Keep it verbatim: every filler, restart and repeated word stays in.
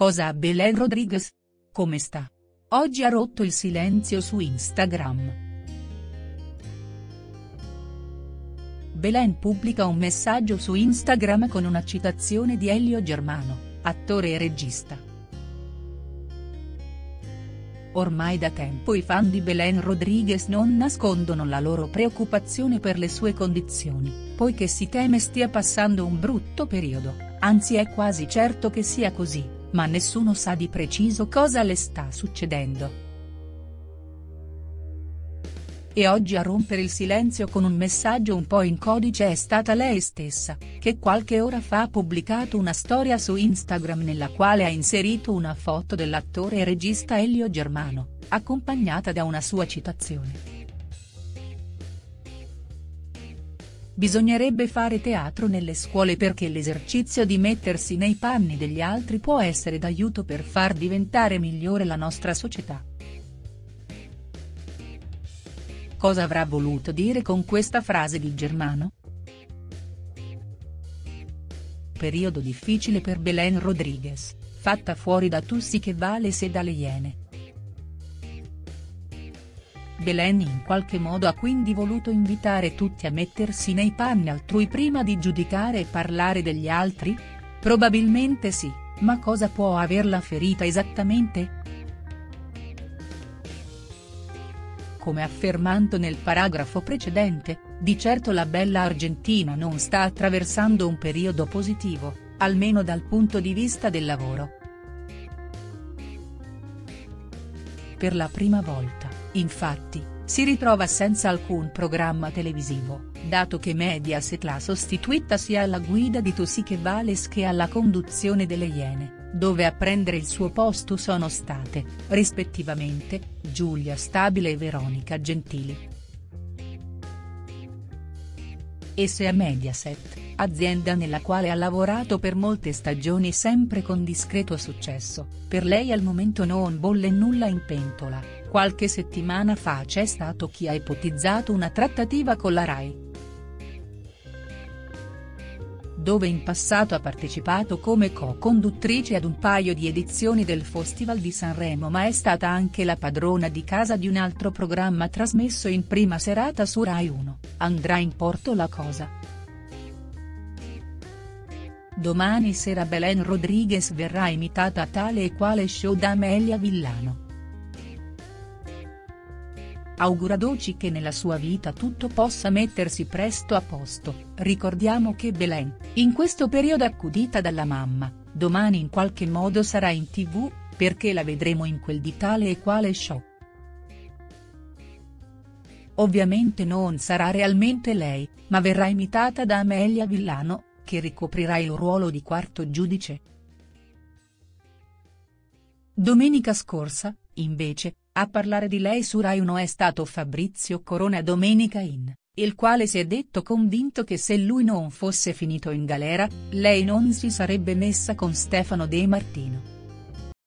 Cosa ha Belen Rodriguez? Come sta? Oggi ha rotto il silenzio su Instagram. Belen pubblica un messaggio su Instagram con una citazione di Elio Germano, attore e regista. Ormai da tempo i fan di Belen Rodriguez non nascondono la loro preoccupazione per le sue condizioni, poiché si teme stia passando un brutto periodo, anzi è quasi certo che sia così, ma nessuno sa di preciso cosa le sta succedendo. E oggi a rompere il silenzio con un messaggio un po' in codice è stata lei stessa, che qualche ora fa ha pubblicato una storia su Instagram nella quale ha inserito una foto dell'attore e regista Elio Germano, accompagnata da una sua citazione. Bisognerebbe fare teatro nelle scuole perché l'esercizio di mettersi nei panni degli altri può essere d'aiuto per far diventare migliore la nostra società. Cosa avrà voluto dire con questa frase di Germano? Periodo difficile per Belen Rodriguez, fatta fuori da Tussi che Vales e dalle Iene. Belen in qualche modo ha quindi voluto invitare tutti a mettersi nei panni altrui prima di giudicare e parlare degli altri? Probabilmente sì, ma cosa può averla ferita esattamente? Come affermato nel paragrafo precedente, di certo la bella argentina non sta attraversando un periodo positivo, almeno dal punto di vista del lavoro. Per la prima volta, infatti, si ritrova senza alcun programma televisivo, dato che Mediaset l'ha sostituita sia alla guida di Tussi che Vales che alla conduzione delle Iene, dove a prendere il suo posto sono state, rispettivamente, Giulia Stabile e Veronica Gentili. E se a Mediaset, azienda nella quale ha lavorato per molte stagioni sempre con discreto successo, per lei al momento non bolle nulla in pentola, qualche settimana fa c'è stato chi ha ipotizzato una trattativa con la Rai, dove in passato ha partecipato come co-conduttrice ad un paio di edizioni del Festival di Sanremo ma è stata anche la padrona di casa di un altro programma trasmesso in prima serata su Rai uno, Andrà in porto la cosa. Domani sera Belen Rodriguez verrà imitata a tale e quale show da Amelia Villano. Auguradoci che nella sua vita tutto possa mettersi presto a posto, ricordiamo che Belen, in questo periodo accudita dalla mamma, domani in qualche modo sarà in tv, perché la vedremo in quel di tale e quale show. Ovviamente non sarà realmente lei, ma verrà imitata da Amelia Villano, che ricoprirà il ruolo di quarto giudice. Domenica scorsa, invece, a parlare di lei su Rai uno è stato Fabrizio Corona Domenica In, il quale si è detto convinto che se lui non fosse finito in galera, lei non si sarebbe messa con Stefano De Martino.